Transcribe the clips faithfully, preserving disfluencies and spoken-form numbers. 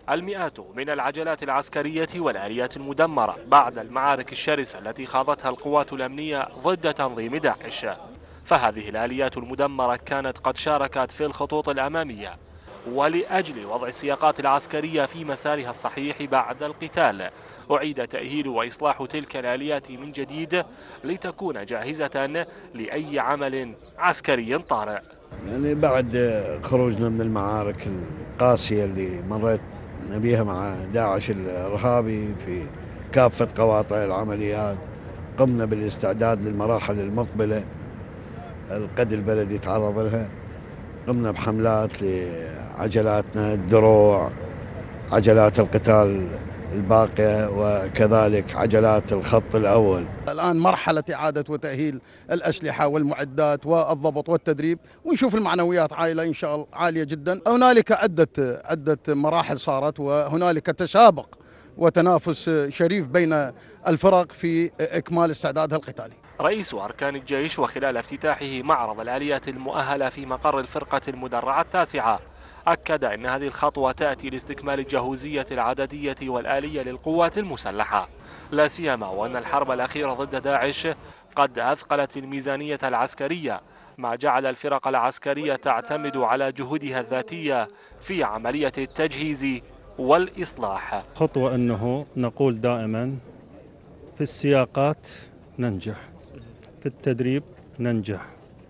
المئات من العجلات العسكرية والآليات المدمرة بعد المعارك الشرسة التي خاضتها القوات الأمنية ضد تنظيم داعش. فهذه الآليات المدمرة كانت قد شاركت في الخطوط الأمامية، ولأجل وضع السياقات العسكرية في مسارها الصحيح بعد القتال أعيد تأهيل وإصلاح تلك الآليات من جديد لتكون جاهزة لأي عمل عسكري طارئ. يعني بعد خروجنا من المعارك القاسية اللي مريت بها مع داعش الإرهابي في كافة قواطع العمليات، قمنا بالاستعداد للمراحل المقبلة القد البلد يتعرض لها. قمنا بحملات لعجلاتنا، الدروع، عجلات القتال الباقية، وكذلك عجلات الخط الأول. الآن مرحلة إعادة وتأهيل الأسلحة والمعدات والضبط والتدريب، ونشوف المعنويات عالية إن شاء الله، عالية جدا. هنالك عدة عدة مراحل صارت، وهنالك تسابق وتنافس شريف بين الفرق في إكمال استعدادها القتالي. رئيس أركان الجيش وخلال افتتاحه معرض الآليات المؤهلة في مقر الفرقة المدرعة التاسعة أكد أن هذه الخطوة تأتي لاستكمال الجهوزية العددية والآلية للقوات المسلحة، لا سيما وأن الحرب الأخيرة ضد داعش قد أثقلت الميزانية العسكرية، ما جعل الفرق العسكرية تعتمد على جهودها الذاتية في عملية التجهيز والإصلاح. خطوة أنه نقول دائما في السياقات ننجح، في التدريب ننجح،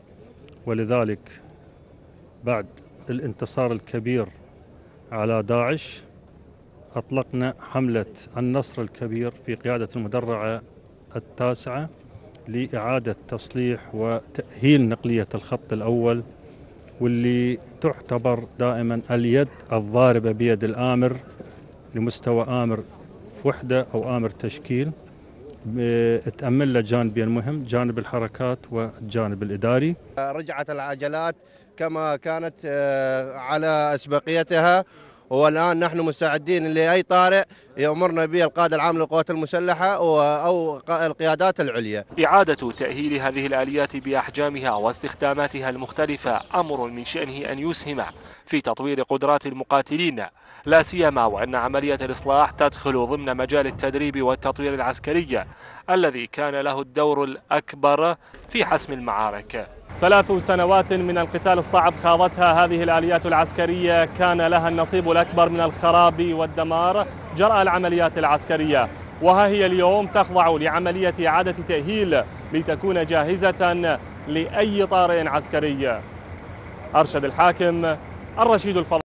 ولذلك بعد الانتصار الكبير على داعش أطلقنا حملة النصر الكبير في قيادة المدرعة التاسعة لإعادة تصليح وتأهيل نقلية الخط الأول، واللي تعتبر دائما اليد الضاربة بيد الآمر لمستوى آمر وحدة أو آمر تشكيل. تأمل له جانبين مهم، جانب الحركات والجانب الإداري. رجعت العجلات كما كانت على أسبقيتها، والآن نحن مستعدين لأي طارئ يأمرنا به القائد العام للقوات المسلحة أو القيادات العليا. إعادة تأهيل هذه الآليات بأحجامها واستخداماتها المختلفة أمر من شأنه أن يسهم في تطوير قدرات المقاتلين، لا سيما وأن عملية الإصلاح تدخل ضمن مجال التدريب والتطوير العسكري الذي كان له الدور الأكبر في حسم المعارك. ثلاث سنوات من القتال الصعب خاضتها هذه الآليات العسكرية، كان لها النصيب الأكبر من الخراب والدمار جراء العمليات العسكرية، وها هي اليوم تخضع لعملية إعادة تأهيل لتكون جاهزة لأي طارئ عسكري. أرشد الحاكم، الرشيد الفضل.